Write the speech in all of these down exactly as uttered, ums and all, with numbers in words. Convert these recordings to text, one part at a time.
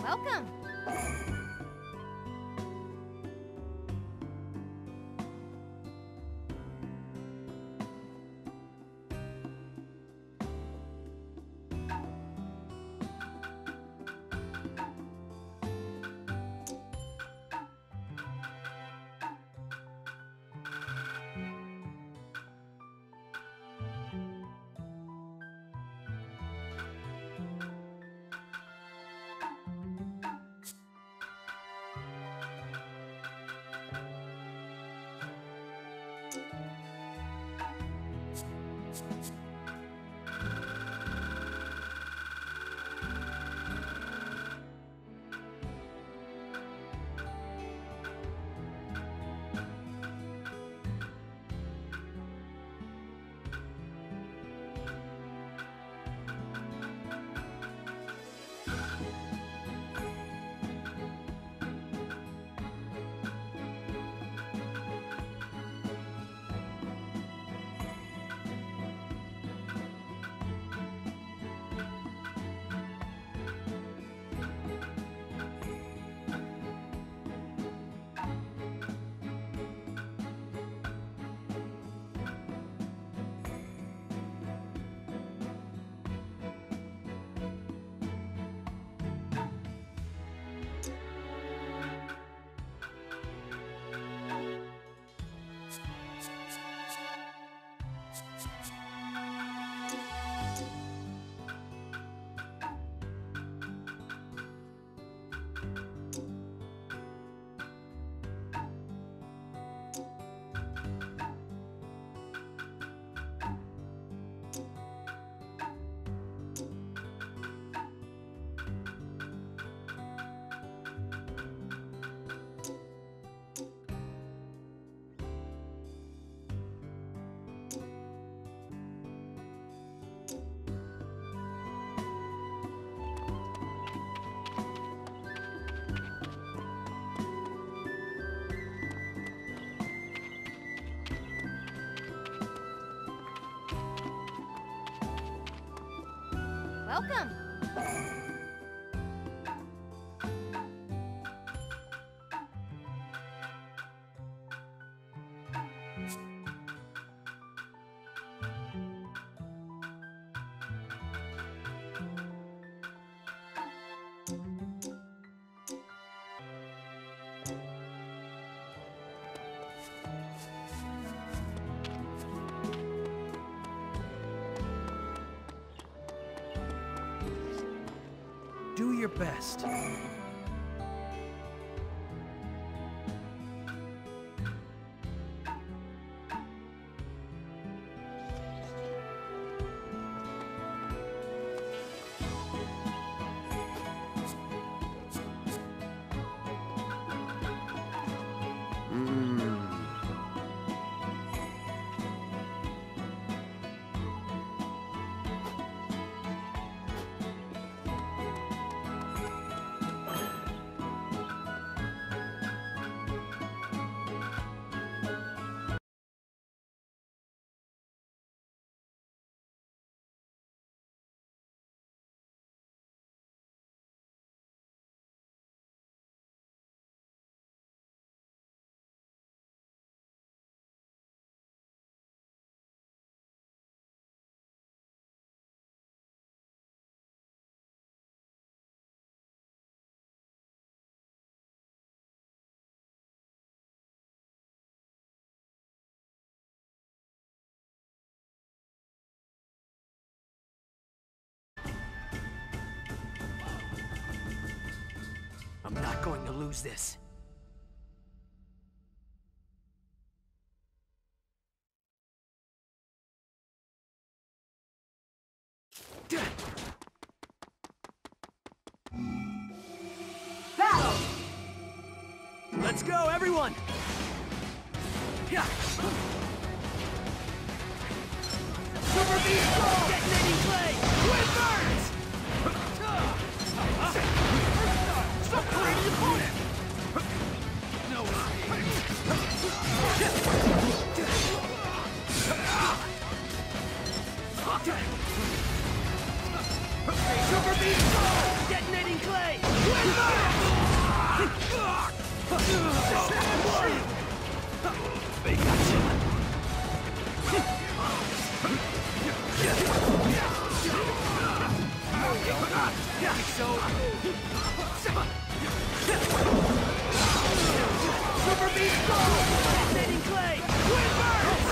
Welcome. Welcome. Do your best. I'm not going to lose this. Battle! Let's go, everyone! Yeah. Super Beast Ball! Detonating play! Twin birds! Separating the opponent! No Super Beast Ball! Detonating clay! Twin birds! Super Beast Ball! Detonating clay! Wind burst!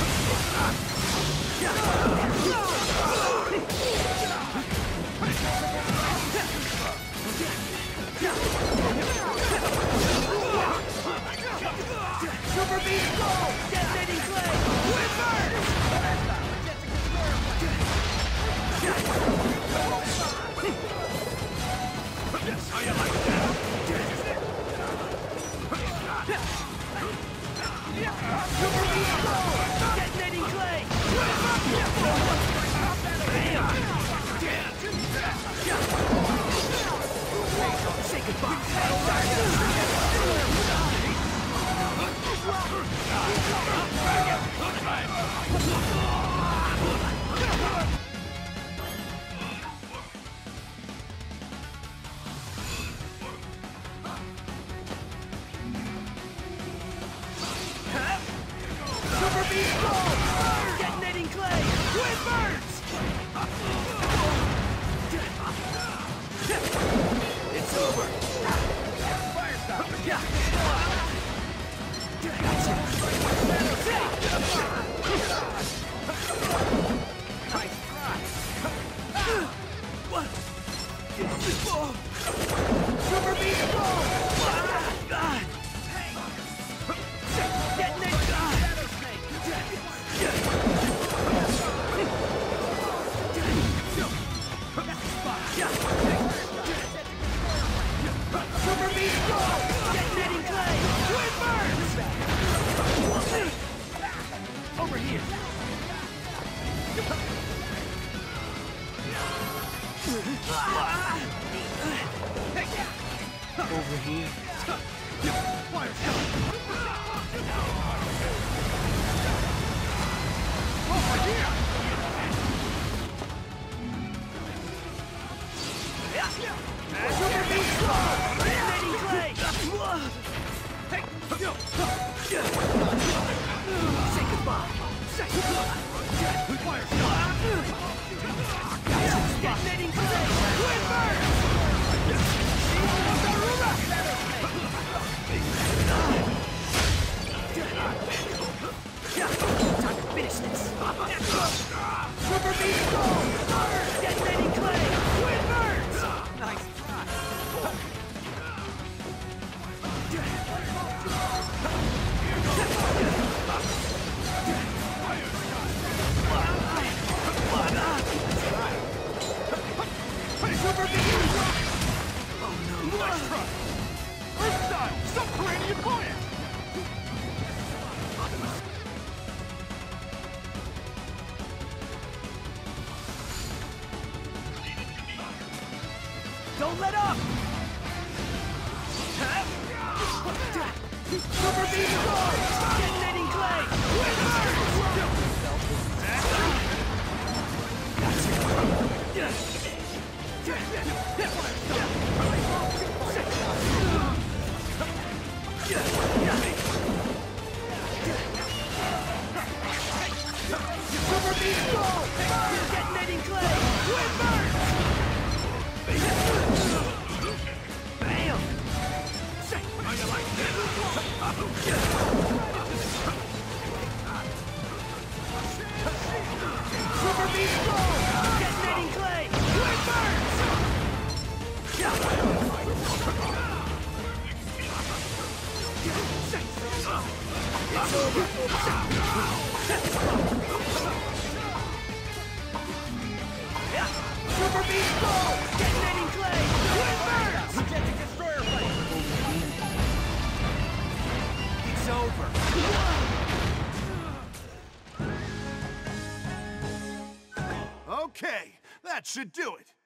Super Beast Ball! Detonating clay! Wind burst! Yes, how you like that? Super Beast Ball! Detonating clay! Say goodbye! Super Beast Ball! Detonating clay! Wind burst! It's over! Fire stop! Gotcha! Nice try! What? Super Beast Ball! Detonate! Super Beast Ball! Detonating clay! Wind burst! Over here! Over here. Fire stop! Over here! Super Beast Ball! Detonating clay! Hey! Say goodbye! Say goodbye! Fire stop! Detonating clay! Wind burst! Time to finish this! Super Beast Ball! Detonating clay! Wind burst! Nice try! Super Beast Ball! Oh no! Nice try! Earth style! Subterranean buoyant! Don't let up! Super Beast Ball! Detonating clay! Wind burst! Super Beast Ball! Detonating clay! Wind burst! Bam! How you like this? Super Beast Ball! Detonating clay! Wind burst! It's over! Super Beast Ball! Detonating clay! Wind burst! Projecting destroyer plate! It's over! Okay, that should do it.